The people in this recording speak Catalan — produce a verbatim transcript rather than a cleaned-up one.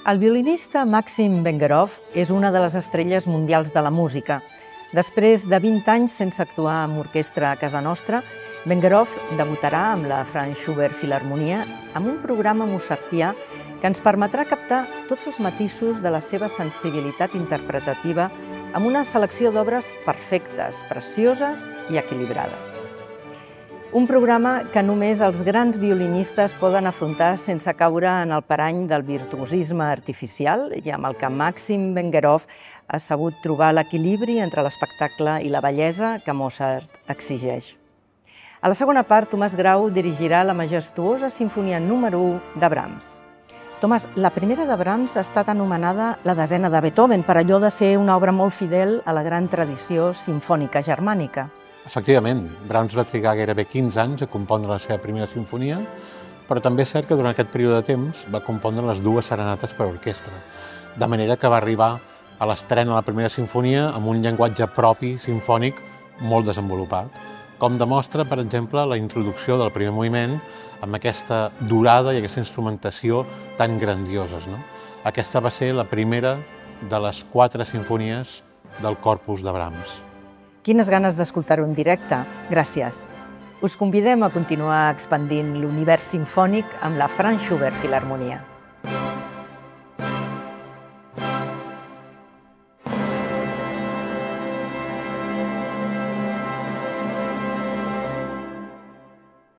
El violinista Maksim Vengerov és una de les estrelles mundials de la música. Després de vint anys sense actuar amb orquestra a casa nostra, Vengerov debutarà amb la Franz Schubert Filharmonia amb un programa mozartià que ens permetrà captar tots els matisos de la seva sensibilitat interpretativa amb una selecció d'obres perfectes, precioses i equilibrades. Un programa que només els grans violinistes poden afrontar sense caure en el parany del virtuosisme artificial i amb el que Maksim Vengerov ha sabut trobar l'equilibri entre l'espectacle i la bellesa que Mozart exigeix. A la segona part, Tomàs Grau dirigirà la majestuosa sinfonia número u de Brahms. Tomàs, la primera de Brahms ha estat anomenada la desena de Beethoven per allò de ser una obra molt fidel a la gran tradició simfònica germànica. Efectivament, Brahms va trigar gairebé quinze anys a compondre la seva primera sinfonia, però també és cert que durant aquest període de temps va compondre les dues serenates per a orquestra, de manera que va arribar a l'estrena de la primera sinfonia amb un llenguatge propi sinfònic molt desenvolupat, com demostra, per exemple, la introducció del primer moviment amb aquesta durada i aquesta instrumentació tan grandioses. No? Aquesta va ser la primera de les quatre sinfonies del corpus de Brahms. Quines ganes d'escoltar-ho en directe. Gràcies. Us convidem a continuar expandint l'univers simfònic amb la Franz Schubert Filharmonia.